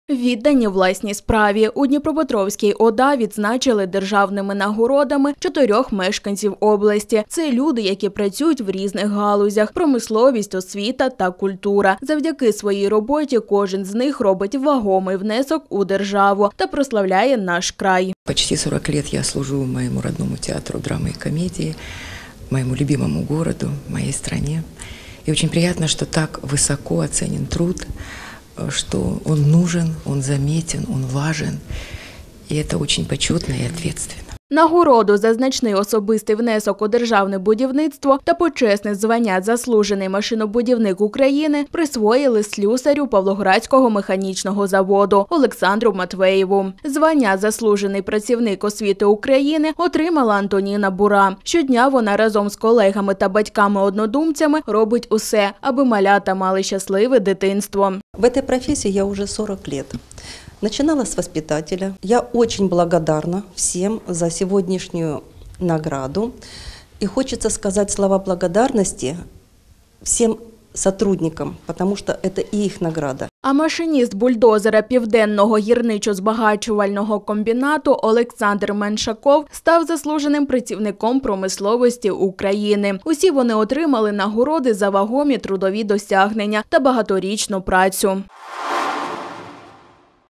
Віддані власній справі. У Дніпропетровській ОДА відзначили державними нагородами 4 мешканців області. Це люди, які працюють в різних галузях – промисловість, освіта та культура. Завдяки своїй роботі кожен з них робить вагомий внесок у державу та прославляє наш край. Почти 40 лет я служу моему родному театру драмы и комедии, моему любимому городу, моей стране. И очень приятно, что так высоко оценен труд, что он нужен, он заметен, он важен. И это очень почетно и ответственно. Нагороду за значний особистий внесок у державне будівництво та почесне звання «Заслужений машинобудівник України» присвоїли слюсарю Павлоградського механічного заводу Олександру Матвеєву. Звання «Заслужений працівник освіти України» отримала Антоніна Бура. Щодня вона разом з колегами та батьками-однодумцями робить усе, аби малята мали щасливе дитинство. В этой профессии я уже 40 лет. Начинала с воспитателя. Я очень благодарна всем за сегодняшнюю награду. И хочется сказать слова благодарности всем сотрудникам, потому что это и их награда. А машиніст бульдозера Південного гірничо-збагачувального комбінату Олександр Меншаков став заслуженим працівником промисловості України. Усі вони отримали нагороди за вагомі трудові досягнення та багаторічну працю.